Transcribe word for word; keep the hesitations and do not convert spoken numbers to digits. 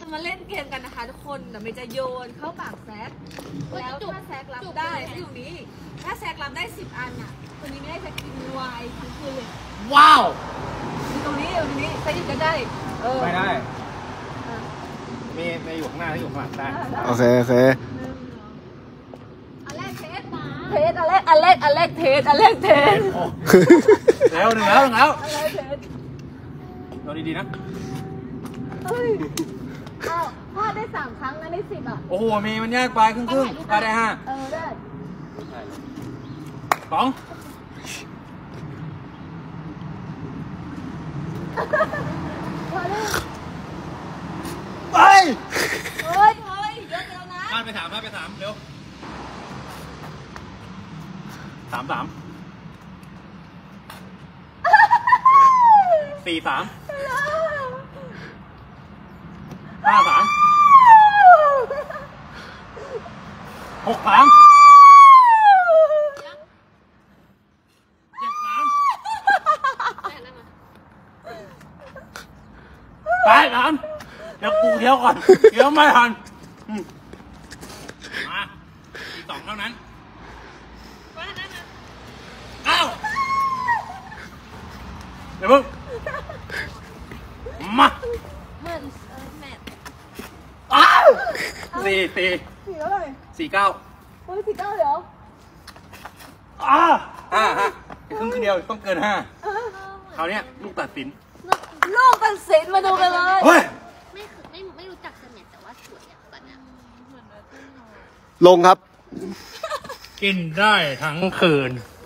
มาเล่นเกมกันนะคะทุกคนเดี๋ยวเมย์จะโยนเข้าปากแซกแล้วถ้าแซกรับได้อยู่นี้ถ้าแซกรับได้สิบอันอ่ะตัวนี้ไม่ได้จะกินวายทั้งคืนเลยว้าวตรงนี้ตรงนี้ใส่ดิบกันได้เออไม่ได้มีมีอยู่ข้างหน้าที่อยู่ข้างหลังได้โอเคโอเคอันแรกเทสมาเทสอันแรกอันแรกอันแรกเทสอันแรกเทสแล้วหนึ่งแล้วหนึ่งแล้วอันแรกเทสโดนดีๆนะเฮ้ยอ้าวพลาดได้สามครั้งนะได้สิบอ่ะโอ้โหมีมันยากไปครึ่งครึ่งพลาดได้ห้าเออได้สองไปเฮ้ยเฮ้ยเยอะแล้วนะพลาดไปสามพลาดไปสามเร็วสามสามสี่สามห้าสามหกสามเจ็ดสามแปดสามเดี๋ยวกูเที่ยวก่อนเที่ยวไม่ทันมาอีกสองเท่านั้นเก้าเดี๋ยวมึงมาอ้าวสี่สี่สี่เท่าไหร่สี่เก้าเฮ้ยสี่เก้าเดี๋ยวอ้าห้าฮะครึ่งเดียวต้องเกินห้าคราวนี้ลูกตัดสินลูกตัดสินมาดูกันเลยเฮ้ยไม่ไม่ไม่รู้จักเสม็ดแต่ว่าสวยอ่ะตอนนี้ลงครับกินได้ทั้งคืน